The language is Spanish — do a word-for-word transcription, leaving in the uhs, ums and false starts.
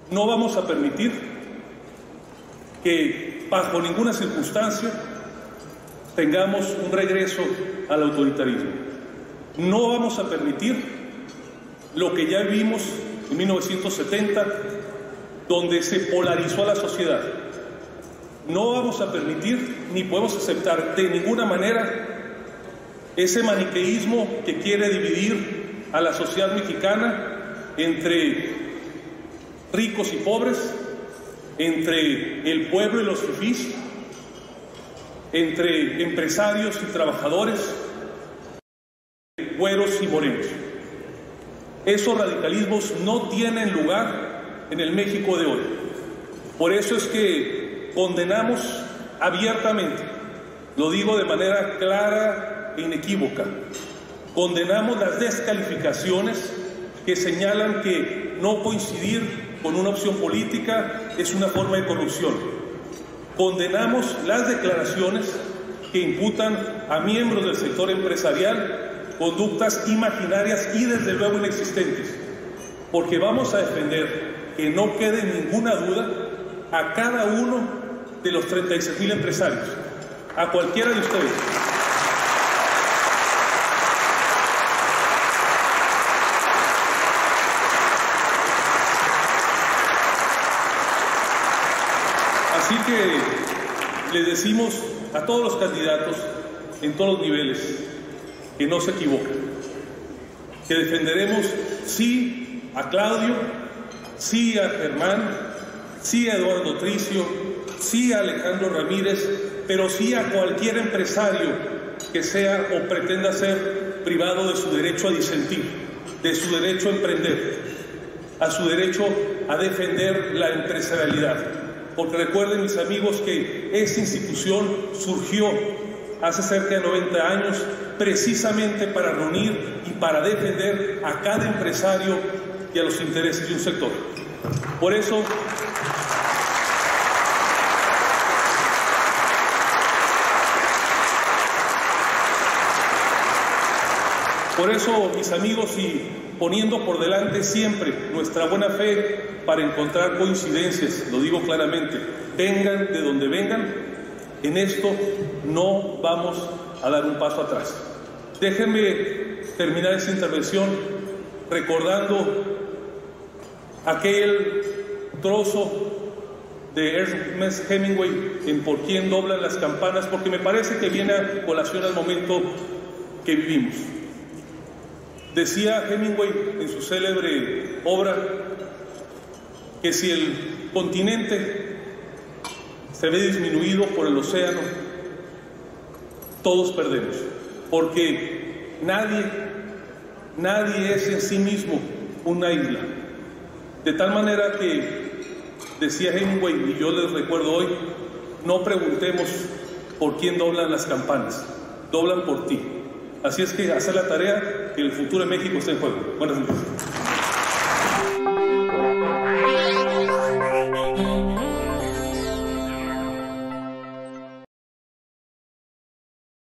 No vamos a permitir que bajo ninguna circunstancia tengamos un regreso al autoritarismo. No vamos a permitir lo que ya vimos en mil novecientos setenta, donde se polarizó a la sociedad. No vamos a permitir ni podemos aceptar de ninguna manera ese maniqueísmo que quiere dividir a la sociedad mexicana entre ricos y pobres, entre el pueblo y los fifís, entre empresarios y trabajadores, güeros y morenos. Esos radicalismos no tienen lugar en el México de hoy. Por eso es que condenamos abiertamente, lo digo de manera clara e inequívoca, condenamos las descalificaciones que señalan que no coincidir con una opción política es una forma de corrupción. Condenamos las declaraciones que imputan a miembros del sector empresarial conductas imaginarias y desde luego inexistentes, porque vamos a defender, que no quede ninguna duda, a cada uno de los treinta y seis mil empresarios, a cualquiera de ustedes. Así que les decimos a todos los candidatos en todos los niveles que no se equivoquen, que defenderemos sí a Claudio, sí a Germán, sí a Eduardo Tricio, sí a Alejandro Ramírez, pero sí a cualquier empresario que sea o pretenda ser privado de su derecho a disentir, de su derecho a emprender, a su derecho a defender la empresarialidad. Porque recuerden, mis amigos, que esta institución surgió hace cerca de noventa años precisamente para reunir y para defender a cada empresario y a los intereses de un sector. Por eso, por eso, mis amigos, y poniendo por delante siempre nuestra buena fe para encontrar coincidencias, lo digo claramente, vengan de donde vengan, en esto no vamos a dar un paso atrás. Déjenme terminar esta intervención recordando aquel trozo de Ernest Hemingway en Por quién doblan las campanas, porque me parece que viene a colación al momento que vivimos. Decía Hemingway en su célebre obra que si el continente se ve disminuido por el océano, todos perdemos, porque nadie, nadie es en sí mismo una isla. De tal manera que, decía Hemingway, y yo les recuerdo hoy, no preguntemos por quién doblan las campanas, doblan por ti. Así es que hacer la tarea, que el futuro de México esté en juego. Buenas noches.